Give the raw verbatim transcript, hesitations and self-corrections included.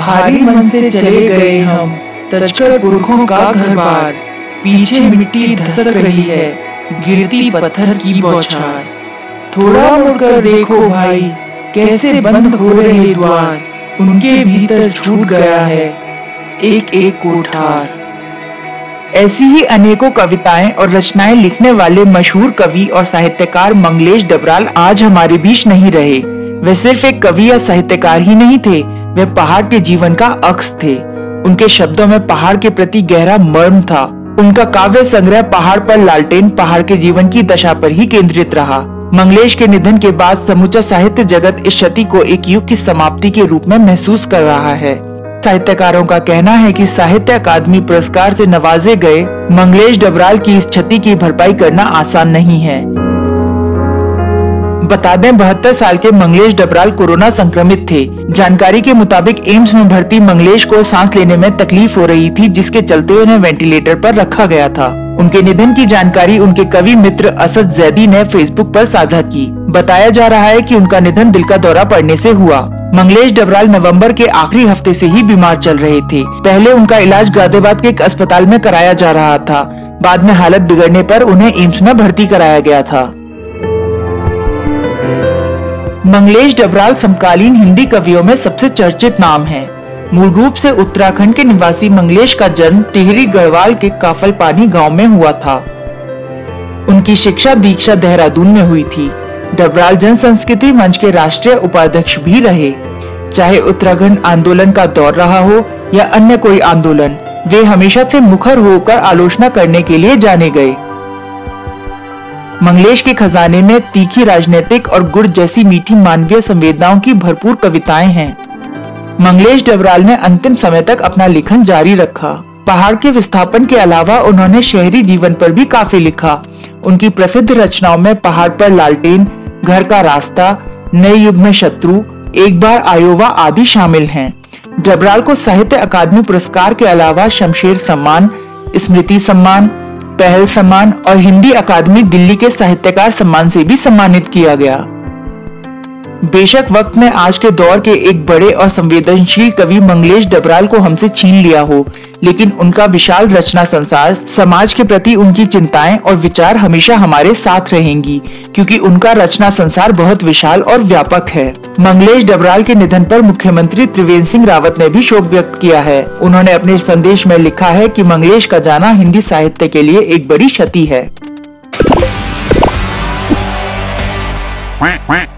भारी मन से चले गए हम, तजकर पुरखों का घर बार। पीछे मिट्टी धसक रही है, गिरती पत्थर की बौछार। थोड़ा मुड़कर देखो भाई, कैसे बंद हो रहे द्वार। उनके भीतर छूट गया है एक एक कोठार। ऐसी ही अनेकों कविताएं और रचनाएं लिखने वाले मशहूर कवि और साहित्यकार मंगलेश डबराल आज हमारे बीच नहीं रहे। वे सिर्फ एक कवि या साहित्यकार ही नहीं थे, वे पहाड़ के जीवन का अक्स थे। उनके शब्दों में पहाड़ के प्रति गहरा मर्म था। उनका काव्य संग्रह पहाड़ पर लालटेन पहाड़ के जीवन की दशा पर ही केंद्रित रहा। मंगलेश के निधन के बाद समूचा साहित्य जगत इस क्षति को एक युग की समाप्ति के रूप में महसूस कर रहा है। साहित्यकारों का कहना है कि साहित्य अकादमी पुरस्कार से नवाजे गए मंगलेश डबराल की इस क्षति की भरपाई करना आसान नहीं है। बता दें, बहत्तर साल के मंगलेश डबराल कोरोना संक्रमित थे। जानकारी के मुताबिक एम्स में भर्ती मंगलेश को सांस लेने में तकलीफ हो रही थी, जिसके चलते उन्हें वेंटिलेटर पर रखा गया था। उनके निधन की जानकारी उनके कवि मित्र असद जैदी ने फेसबुक पर साझा की। बताया जा रहा है कि उनका निधन दिल का दौरा पड़ने से हुआ। मंगलेश डबराल नवंबर के आखिरी हफ्ते से ही बीमार चल रहे थे। पहले उनका इलाज गाजियाबाद के एक अस्पताल में कराया जा रहा था। बाद में हालत बिगड़ने पर उन्हें एम्स में भर्ती कराया गया था। मंगलेश डबराल समकालीन हिंदी कवियों में सबसे चर्चित नाम हैं। मूल रूप से उत्तराखंड के निवासी मंगलेश का जन्म टिहरी गढ़वाल के काफलपानी गांव में हुआ था। उनकी शिक्षा दीक्षा देहरादून में हुई थी। डबराल जन संस्कृति मंच के राष्ट्रीय उपाध्यक्ष भी रहे। चाहे उत्तराखंड आंदोलन का दौर रहा हो या अन्य कोई आंदोलन, वे हमेशा से मुखर होकर आलोचना करने के लिए जाने गए। मंगलेश के खजाने में तीखी राजनीतिक और गुड़ जैसी मीठी मानवीय संवेदनाओं की भरपूर कविताएं हैं। मंगलेश डबराल ने अंतिम समय तक अपना लेखन जारी रखा। पहाड़ के विस्थापन के अलावा उन्होंने शहरी जीवन पर भी काफी लिखा। उनकी प्रसिद्ध रचनाओं में पहाड़ पर लालटेन, घर का रास्ता, नए युग में शत्रु, एक बार आयोवा आदि शामिल हैं। डबराल को साहित्य अकादमी पुरस्कार के अलावा शमशेर सम्मान, स्मृति सम्मान, पहल सम्मान और हिंदी अकादमी दिल्ली के साहित्यकार सम्मान से भी सम्मानित किया गया। बेशक वक्त में आज के दौर के एक बड़े और संवेदनशील कवि मंगलेश डबराल को हमसे छीन लिया हो, लेकिन उनका विशाल रचना संसार, समाज के प्रति उनकी चिंताएं और विचार हमेशा हमारे साथ रहेंगी, क्योंकि उनका रचना संसार बहुत विशाल और व्यापक है। मंगलेश डबराल के निधन पर मुख्यमंत्री त्रिवेंद्र सिंह रावत ने भी शोक व्यक्त किया है। उन्होंने अपने संदेश में लिखा है कि मंगलेश का जाना हिंदी साहित्य के लिए एक बड़ी क्षति है।